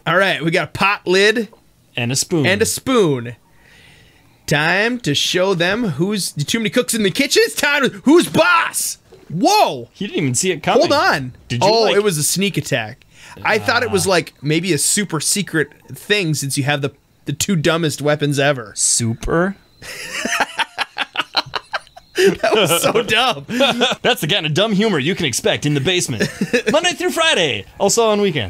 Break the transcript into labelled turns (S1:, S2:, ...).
S1: All right, we got a pot lid
S2: And a spoon.
S1: and a spoon. Time to show them who's too many cooks in the kitchen. It's time to who's boss. Whoa!
S2: You didn't even see it coming.
S1: Hold on.
S2: Did you?
S1: It was a sneak attack. I thought it was like maybe a super secret thing since you have the two dumbest weapons ever.
S2: Super?
S1: That was so dumb.
S2: That's the kind of dumb humor you can expect in the basement. Monday through Friday. Also on weekends.